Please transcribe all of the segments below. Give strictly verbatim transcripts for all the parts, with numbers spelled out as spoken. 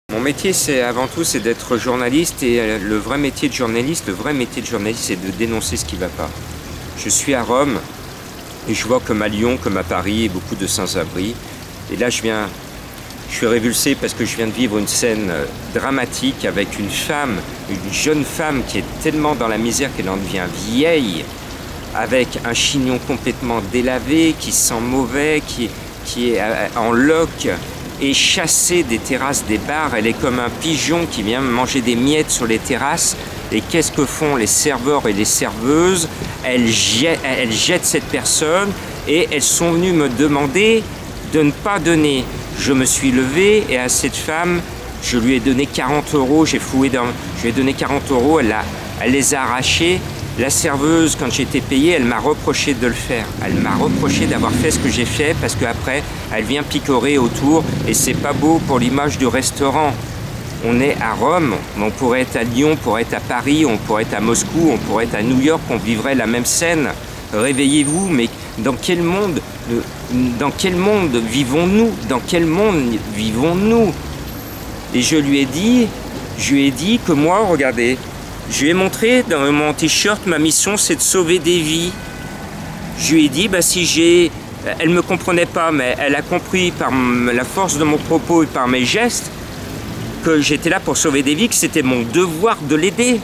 Mon métier, c'est avant tout, c'est d'être journaliste et le vrai métier de journaliste, le vrai métier de journaliste, c'est de dénoncer ce qui ne va pas. Je suis à Rome et je vois comme à Lyon, comme à Paris, beaucoup de sans-abri. Et là, je viens, je suis révulsé parce que je viens de vivre une scène dramatique avec une femme, une jeune femme qui est tellement dans la misère qu'elle en devient vieille, avec un chignon complètement délavé, qui sent mauvais, qui, qui est en loques, et chassée des terrasses des bars. Elle est comme un pigeon qui vient manger des miettes sur les terrasses. Et qu'est-ce que font les serveurs et les serveuses? Elles jettent, elles jettent cette personne et elles sont venues me demander de ne pas donner. Je me suis levé et à cette femme, je lui ai donné quarante euros. J'ai fouillé dans... Je lui ai donné quarante euros, elle, a, elle les a arrachés. La serveuse, quand j'ai été payé, elle m'a reproché de le faire. Elle m'a reproché d'avoir fait ce que j'ai fait parce qu'après, elle vient picorer autour et c'est pas beau pour l'image du restaurant. On est à Rome, mais on pourrait être à Lyon, on pourrait être à Paris, on pourrait être à Moscou, on pourrait être à New York, on vivrait la même scène. Réveillez-vous, mais dans quel monde, dans quel monde vivons-nous? Dans quel monde vivons-nous? Et je lui ai dit, je lui ai dit que moi, regardez, je lui ai montré dans mon t-shirt, ma mission c'est de sauver des vies. Je lui ai dit, bah, si j'ai... Elle ne me comprenait pas, mais elle a compris par la force de mon propos et par mes gestes que j'étais là pour sauver des vies, que c'était mon devoir de l'aider.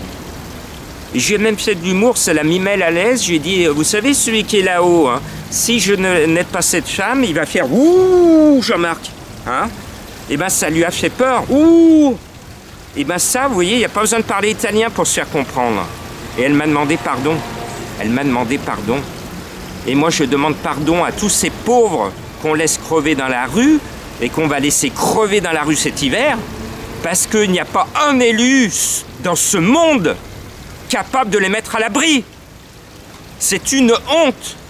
Et je lui ai même fait de l'humour, ça l'a mis mal à l'aise. Je lui ai dit, vous savez, celui qui est là-haut, hein, si je n'aide pas cette femme, il va faire « Ouh, Jean-Marc hein ?» Et bien ça lui a fait peur. « Ouh !» Et bien ça, vous voyez, il n'y a pas besoin de parler italien pour se faire comprendre. Et elle m'a demandé pardon. Elle m'a demandé pardon. Et moi, je demande pardon à tous ces pauvres qu'on laisse crever dans la rue et qu'on va laisser crever dans la rue cet hiver parce qu'il n'y a pas un élu dans ce monde capable de les mettre à l'abri. C'est une honte.